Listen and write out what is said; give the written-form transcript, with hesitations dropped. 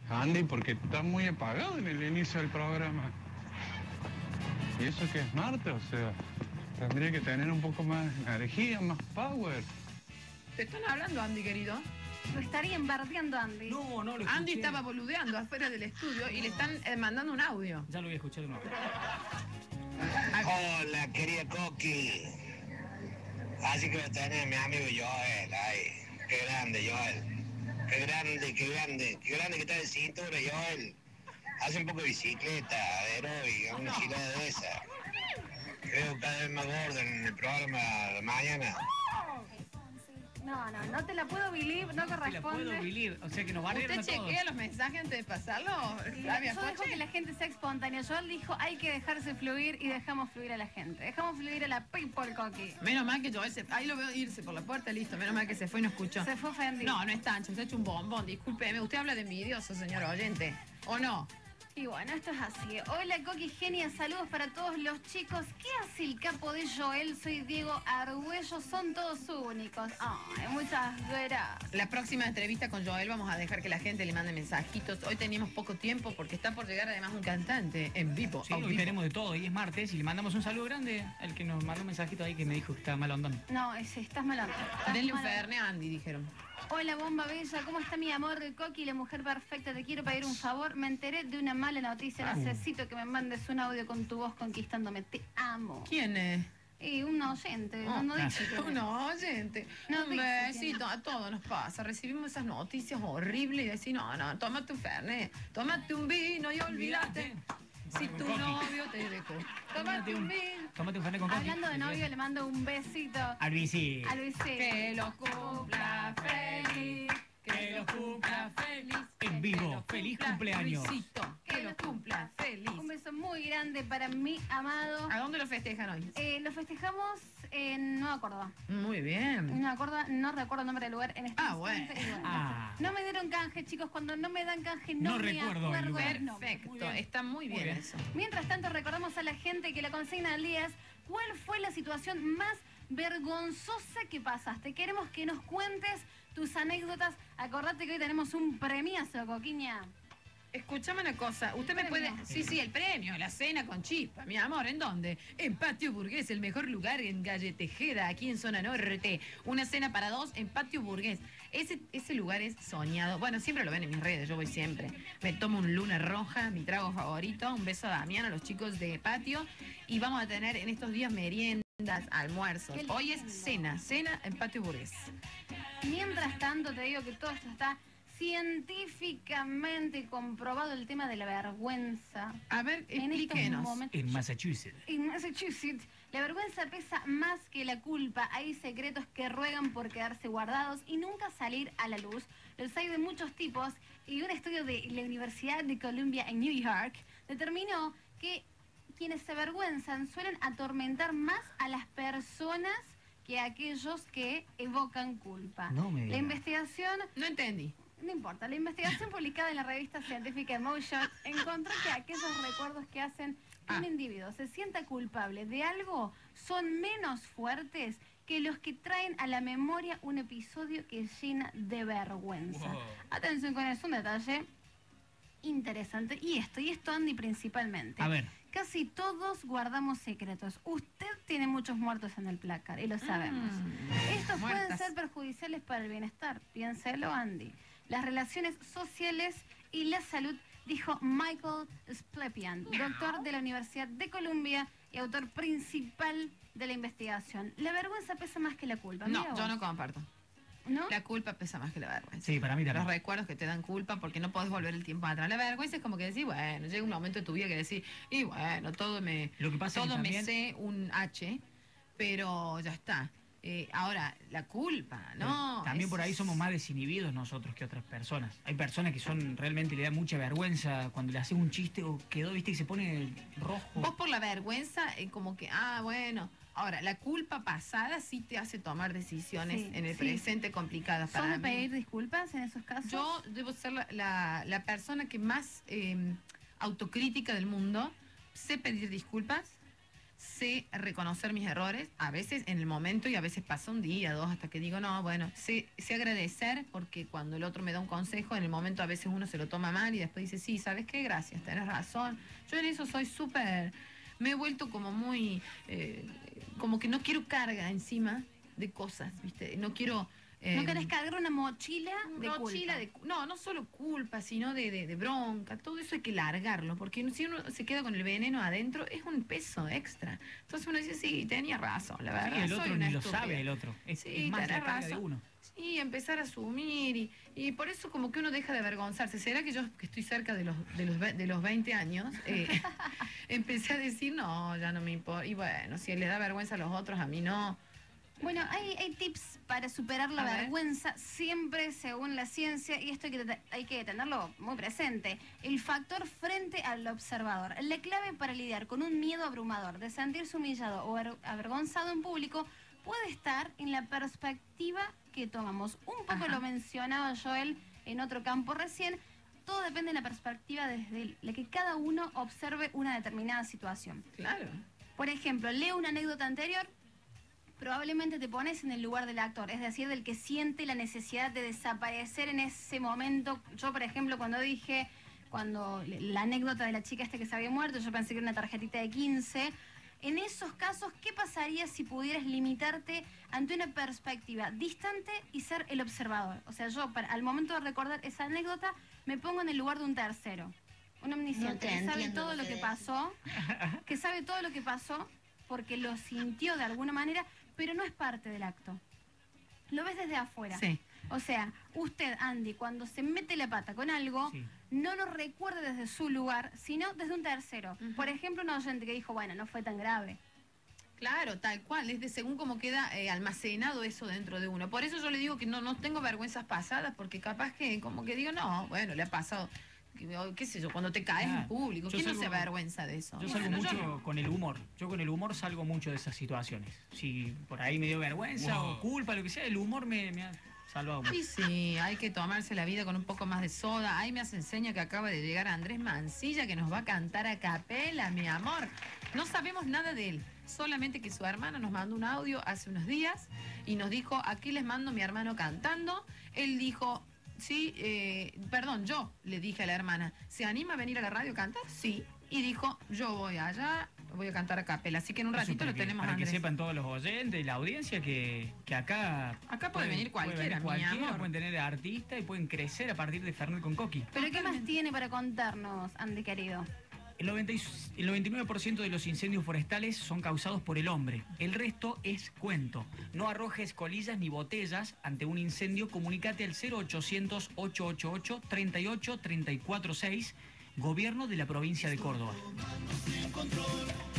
Andy, porque estás muy apagado en el inicio del programa. Y eso que es martes, o sea, tendría que tener un poco más de energía, más power. ¿Te están hablando, Andy, querido? Lo estarían bardeando, Andy. No, no lo escuché. Andy estaba boludeando afuera del estudio y le están mandando un audio. Ya lo voy a escuchar de nuevo. Hola, querida Coqui. Así que lo tenés mi amigo Joel ahí. Qué grande, Joel. Qué grande, qué grande. Qué grande que está de cintura, Joel. Hace un poco de bicicleta, aeróbica, una gilada de esa. Creo cada vez más gordo en el programa de mañana. No te la puedo believe, no Te la puedo corresponde. believe, o sea que nos bardearon ¿Usted a todos. chequea los mensajes antes de pasarlo, Flavia Yo dejo Foche? que la gente sea espontánea. Joel dijo, hay que dejarse fluir y dejamos fluir a la gente. Dejamos fluir a la people, Coqui. Menos mal que Joel se... Ahí lo veo irse por la puerta, listo. Menos mal que se fue y no escuchó. Se fue ofendido. No, no es tancho, se ha hecho un bombón. Discúlpeme, usted habla de envidioso, señor oyente. ¿O no? Y bueno, esto es así. Hola, Coqui Genia, saludos para todos los chicos. ¿Qué hace el capo de Joel? Soy Diego Argüello, son todos únicos. Ay, muchas gracias. La próxima entrevista con Joel vamos a dejar que la gente le mande mensajitos. Hoy teníamos poco tiempo porque está por llegar además un cantante en vivo. Sí, a hoy vivo. tenemos de todo, hoy es martes y le mandamos un saludo grande al que nos mandó un mensajito ahí que me dijo que estaba mal andando. No, estás malando. Denle un Fernet a Andy, dijeron. Hola, bomba bella, ¿cómo está mi amor? Coqui, la mujer perfecta, te quiero pedir un favor. Me enteré de una mala noticia, necesito que me mandes un audio con tu voz conquistándome. Te amo. ¿Quién es? Y un oyente, no dice quién es. No, oyente. No un dice besito, a todos nos pasa. Recibimos esas noticias horribles y decís, no, tómate un Fernet, tómate un vino y olvídate. Si tu Coqui. novio te dejó, tómate un vino. Tómate un Fernet con Coqui. Hablando de novio, le mando un besito A Luisi. a Luis. Que lo cumpla feliz, que lo cumpla feliz. En vivo, feliz cumpleaños. Luisito, que lo cumpla feliz. Un beso muy grande para mi amado. ¿A dónde lo festejan hoy? Lo festejamos en Nueva Córdoba. Muy bien. Nueva Córdoba, no recuerdo el nombre del lugar en este instante. bueno. Y bueno, Ah. no me dieron canje, chicos. Cuando no me dan canje, no No me recuerdo el acuerdo lugar. los nombres. Perfecto, Muy bien. está muy bien, Muy bien. eso. Mientras tanto, recordamos a la gente que la consigna del día es: ¿cuál fue la situación más vergonzosa que pasaste? Queremos que nos cuentes tus anécdotas. Acordate que hoy tenemos un premiazo, Coquiña. Escuchame una cosa, usted me puede... Premio. Sí, el premio, la cena con chispa, mi amor, ¿en dónde? En Patio Burgués, el mejor lugar en Calle Tejeda, aquí en Zona Norte. Una cena para dos en Patio Burgués. Ese lugar es soñado. Bueno, siempre lo ven en mis redes, yo voy siempre. Me tomo un Luna Roja, mi trago favorito. Un beso a Damián, a los chicos de Patio. Y vamos a tener en estos días meriendas, almuerzos. Qué Hoy es lindo. cena en Patio Burgués. Mientras tanto, te digo que todo esto está científicamente comprobado, el tema de la vergüenza. A ver, En estos explíquenos. momentos. En Massachusetts. En Massachusetts, la vergüenza pesa más que la culpa. Hay secretos que ruegan por quedarse guardados y nunca salir a la luz. Los hay de muchos tipos y un estudio de la Universidad de Columbia en New York determinó que quienes se avergüenzan suelen atormentar más a las personas que a aquellos que evocan culpa. No me La digas. investigación... No entendí. No importa, la investigación publicada en la revista científica Emotion encontró que aquellos recuerdos que hacen que un individuo se sienta culpable de algo son menos fuertes que los que traen a la memoria un episodio que llena de vergüenza. Wow. Atención con eso, un detalle interesante. Y esto, Andy, principalmente. A ver. Casi todos guardamos secretos. Usted tiene muchos muertos en el placar y lo sabemos. Estos pueden muertas. ser perjudiciales para el bienestar. Piénselo, Andy. Las relaciones sociales y la salud, dijo Michael Splepian, doctor de la Universidad de Columbia y autor principal de la investigación. La vergüenza pesa más que la culpa. No, Mira yo vos. no comparto. ¿No? La culpa pesa más que la vergüenza. Sí, para mí Los también. recuerdos que te dan culpa porque no podés volver el tiempo atrás. La vergüenza es como que decís, bueno, llega un momento de tu vida que decís, y bueno, Lo que pasa es que todo me también- sé un H, pero ya está. Ahora, la culpa, ¿no? También Es- por ahí somos más desinhibidos nosotros que otras personas. Hay personas que son realmente le da mucha vergüenza cuando le haces un chiste o quedó, viste, y se pone rojo. Vos por la vergüenza, como que, bueno. Ahora, la culpa pasada sí te hace tomar decisiones Sí, en el sí. presente complicadas ¿Son para de mí. pedir disculpas en esos casos? Yo debo ser la persona que más autocrítica del mundo. Sé pedir disculpas, sé reconocer mis errores, a veces en el momento y a veces pasa un día, dos, hasta que digo, no, bueno, sé agradecer, porque cuando el otro me da un consejo, en el momento a veces uno se lo toma mal y después dice, sí, ¿sabes qué? Gracias, tenés razón. Yo en eso soy súper, me he vuelto como muy, como que no quiero carga encima de cosas, ¿viste? No quiero... ¿No querés cargar una mochila de mochila culpa? no solo culpa, sino de bronca. Todo eso hay que largarlo, porque si uno se queda con el veneno adentro, es un peso extra. Entonces uno dice, sí, tenía razón, la verdad. Sí, el soy otro una ni lo estúpida. sabe, el otro. Es Sí, más la tenés carga de razón. uno. Sí, empezar a asumir y por eso como que uno deja de avergonzarse. ¿Será que yo, que estoy cerca de los 20 años, empecé a decir, no, ya no me importa? Y bueno, si le da vergüenza a los otros, a mí no. Bueno, hay tips para superar la A ver. vergüenza, siempre según la ciencia, y esto hay que tenerlo muy presente. El factor frente al observador. La clave para lidiar con un miedo abrumador de sentirse humillado o avergonzado en público puede estar en la perspectiva que tomamos. Un poco Ajá. lo mencionaba Joel en otro campo recién. Todo depende de la perspectiva desde la que cada uno observe una determinada situación. Claro. Por ejemplo, leo una anécdota anterior. Probablemente te pones en el lugar del actor, es decir, del que siente la necesidad de desaparecer en ese momento. Yo, por ejemplo, cuando la anécdota de la chica que se había muerto, yo pensé que era una tarjetita de 15. En esos casos, ¿qué pasaría si pudieras limitarte ante una perspectiva distante y ser el observador? O sea, yo, al momento de recordar esa anécdota, me pongo en el lugar de un tercero. Un omnisciente que sabe todo lo que pasó, porque lo sintió de alguna manera, pero no es parte del acto. Lo ves desde afuera. Sí. O sea, usted, Andy, cuando se mete la pata con algo, Sí. no lo recuerda desde su lugar, sino desde un tercero. Ujú. Por ejemplo, un oyente que dijo, bueno, no fue tan grave. Claro, tal cual, es de según cómo queda almacenado eso dentro de uno. Por eso yo le digo que no tengo vergüenzas pasadas, porque capaz que como que digo, no, bueno, le ha pasado, qué sé yo, cuando te caes en Claro. público, Yo ¿quién no salgo- se avergüenza de eso? Yo salgo Bueno, yo mucho no. con el humor. Yo con el humor salgo mucho de esas situaciones. Si por ahí me dio vergüenza o culpa, lo que sea, el humor me ha salvado mucho. Y sí, hay que tomarse la vida con un poco más de soda. Ahí me hace enseña que acaba de llegar Andrés Mancilla, que nos va a cantar a capela, mi amor. No sabemos nada de él, solamente que su hermana nos mandó un audio hace unos días y nos dijo, aquí les mando mi hermano cantando. Él dijo, sí, perdón, yo le dije a la hermana, ¿se anima a venir a la radio a cantar? Sí. Y dijo, yo voy allá, voy a cantar a capela. Así que en un Eso ratito para lo que- tenemos a para que Andrés. sepan todos los oyentes y la audiencia que acá... Acá puede venir cualquiera, mi cualquiera, amor. pueden tener artista y pueden crecer a partir de Fernet con Coqui. Pero ¿qué más tiene para contarnos, Andy, querido? El 99% de los incendios forestales son causados por el hombre. El resto es cuento. No arrojes colillas ni botellas ante un incendio. Comunícate al 0800-888-38346, Gobierno de la provincia de Córdoba.